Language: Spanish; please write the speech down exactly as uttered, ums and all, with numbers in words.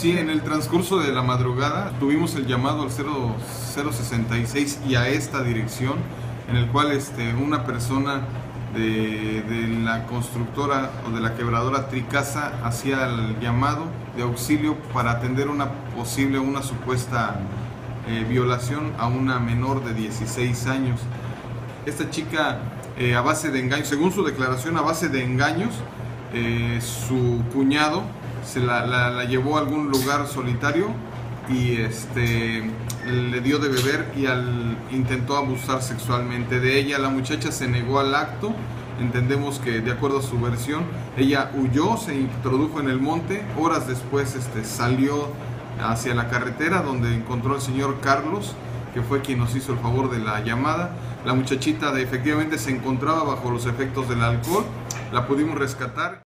Sí, en el transcurso de la madrugada tuvimos el llamado al cero cero sesenta y seis y a esta dirección, en el cual este, una persona de, de la constructora o de la quebradora Tricasa hacía el llamado de auxilio para atender una posible, una supuesta eh, violación a una menor de dieciséis años. Esta chica, eh, a base de engaños, según su declaración, a base de engaños, eh, su cuñado se la, la, la llevó a algún lugar solitario y este, le dio de beber y al, intentó abusar sexualmente de ella. La muchacha se negó al acto. Entendemos que, de acuerdo a su versión, ella huyó, se introdujo en el monte. Horas después este, salió hacia la carretera, donde encontró al señor Carlos, que fue quien nos hizo el favor de la llamada. La muchachita de, efectivamente se encontraba bajo los efectos del alcohol. La pudimos rescatar.